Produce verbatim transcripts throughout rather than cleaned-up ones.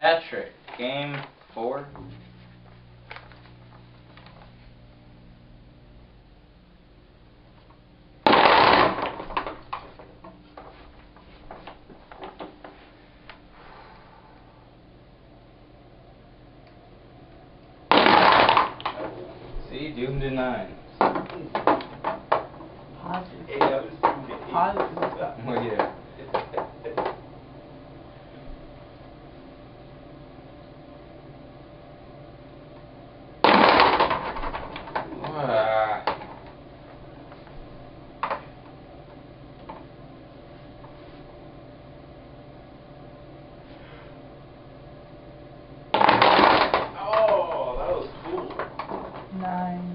Patrick, game four. See, doomed to nine. Positive. Hey, I was doomed to eight. Positive. Well, yeah. Ah. Oh, that was cool. Nine.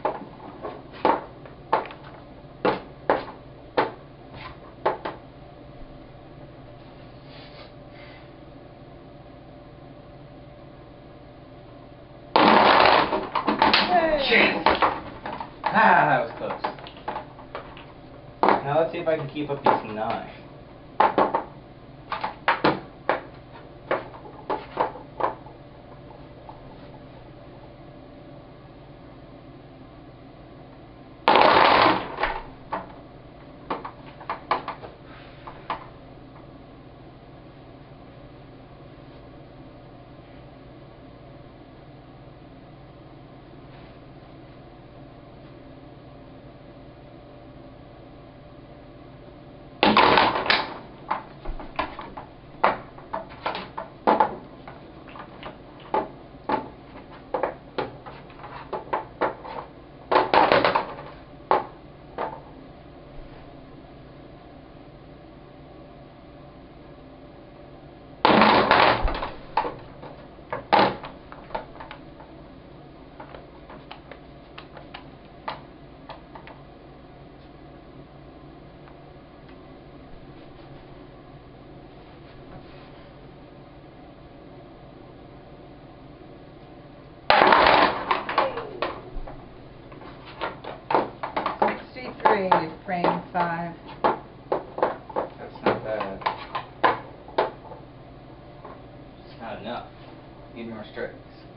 Yes! Ah, that was close. Now let's see if I can keep up these nine. Sixty-three, frame five. That's not bad. It's not enough. Need more strikes.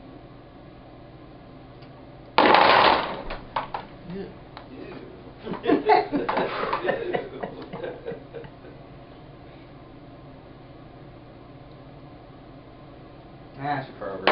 Ew. Nah, it's forever.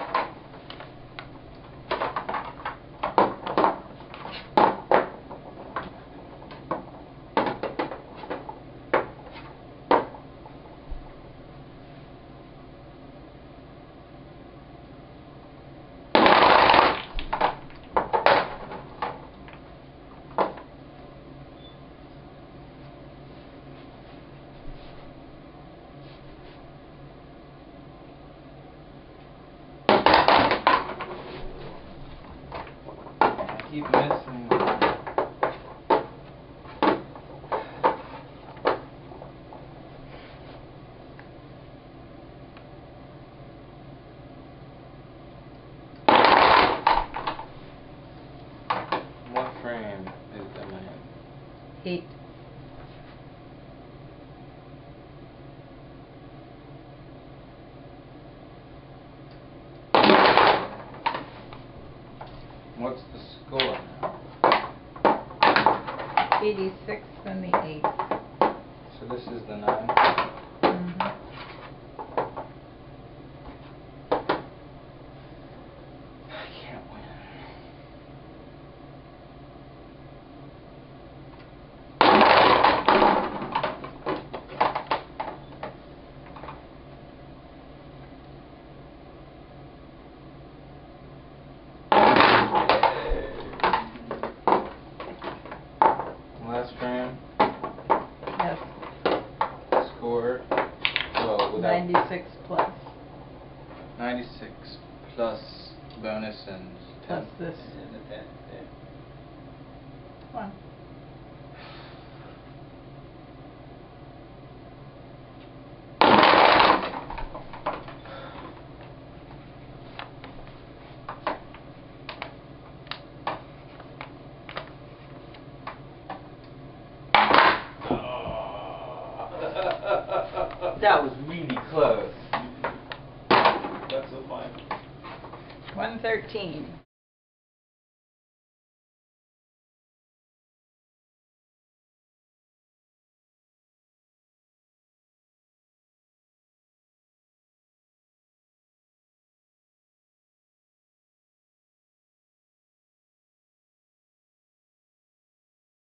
Keep missing. What frame is them in? Eight. What's the score now? Eighty-six and the eight. So this is the nine. Mm-hmm. I can't win. Last frame. Yes. Score. Well, without Ninety-six plus. ninety-six plus bonus and Plus ten. this And the ten, yeah. one. That was really close. That's a fine. One thirteen.